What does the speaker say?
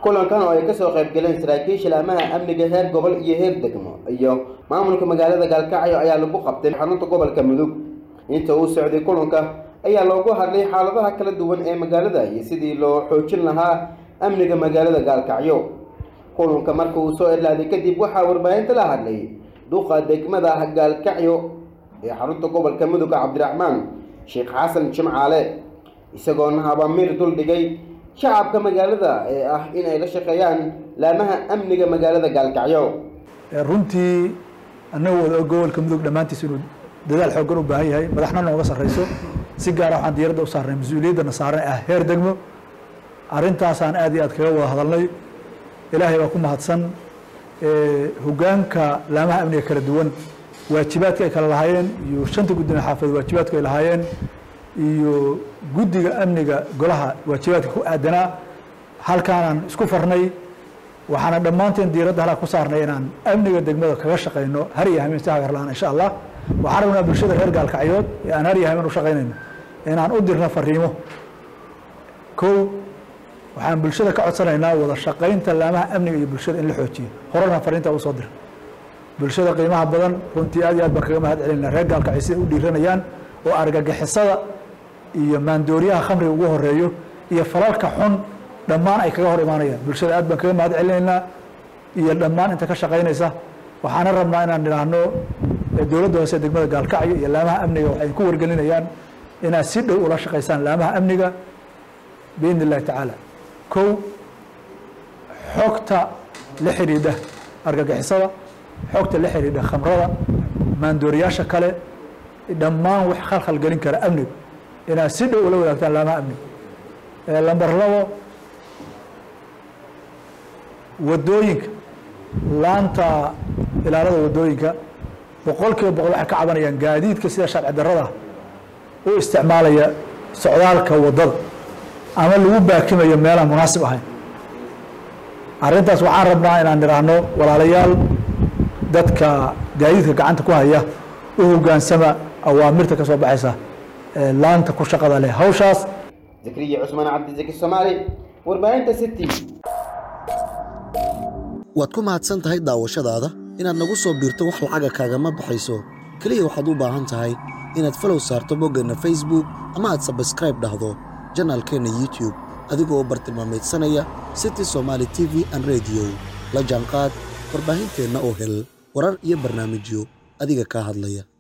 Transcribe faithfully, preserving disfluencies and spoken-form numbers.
kulankan oo ay ka soo qayb galeen saraakiisha laamaha amniga heer gobol iyo heer degmo iyo maamulka magaalada Gaalkacyo ayaa lagu qabtay xarunta gobolka Mudug inta uu socday kulanka ayaa loogu hadlay xaaladaha kala duwan ee magaalada iyo sidii loo xoojin lahaa amniga magaalada Gaalkacyo kulanka markii uu soo ilaalay kadib waxa warbaahinta la hadlay duqa degmada Gaalkacyo ee xarunta gobolka Mudug Cabdiraxmaan Sheekh Xasan Jimcaale isagoo habamir dul dhigay shacabka magaalada ee ah in ay la shaqeeyaan laamaha amniga magaalada Gaalkacyo runtii annagu gobolka Mudug dhamaantiis inuu dadaal xooggan u baahan yahay madaxna nooga sareyso si gaar ah waxaan diiradda u saarnay mas'uuliyadda saaran ah heer degmo arintaas aan aad iyo aad kaga wada hadalnay ilaahay waa ku mahadsan ee hogaanka laamaha amniga kala duwan waajibaadka ay kala lahaayeen iyo shanta guddiga xaafadda waajibaadka ay lahaayeen iyo guddiga amniga golaha waajibaadka ku aadanaa halkaan isku farnay waxaana dhammaanteen diiradda hala ku saarnay inaan amniga degmada kaga shaqeyno har iyo habeen sahagar laan insha Allah waxaan rabnaa bulshada reer Gaalkacyood ee aan har iyo habeen u shaqeynayno inaan u dirno fariimo kow waxaan bulshada ka codsanaynaa wada shaqeynta laamaha amniga iyo bulshada in la xoojiyo horena fariinta u soo dir bulshada qiimaha badan runtii aad iyo aad baan kaga mahad celinaa reer Gaalkacyo si u dhiiranayaan oo argagixisada iyo maandooriyaha khamriga ugu horeeyo iyo falalka xun dhammaan ay kaga hor imaanayaan bulshada aad baan kaga mahad celinaynaa iyo dhammaan inta ka shaqeynaysa waxaan rabnaa inaan dhinaano dowladda hoose degmada Gaalkacyo iyo laamaha amniga waxay ku wargelinayaan inaad si dhow ula shaqeysaan laamaha amniga biidni illaahi tacaala kow xogta la xiriidha argagixisada xogta la xiriidha khamrada maandooriyaasha kale dhammaan wax khalkhal gelin kara amniga inaad si dhow ula wadaagtaan laamaha amniga lambar labo wadooyinka laanta ilaalada wadooyinka boqolkiiba boqol waxay ka cabanayaan gaadiidka sida sharci darrada u isticmaalaya socdaalka wadada ama lagu baakimayo meelaha munaasib ahayn arrintaas waxaan rabnaa inaan niraahno walaalayaal dadka gaadiidka gacanta ku haya u hoggaansama awaamirta ka soo baxaysa laanta ku shaqada leh hawshaas Zakariya Cusmaan Cabdi Zaki Soomaali warbaahinta City waad ku mahadsan tahay daawashadaada inaad nagu soo biirto wax lacaga kaaga ma baxayso kaliya waxaad u baahan tahay inaad follow saarto boggana Facebook ama aad subscribe dhahdo channelkeena YouTube adigoo bartilmaameedsanaya City Somali T V and Radio la jaanqaad warbaahinteena oo hel warar iyo barnaamijyo adiga ka hadlaya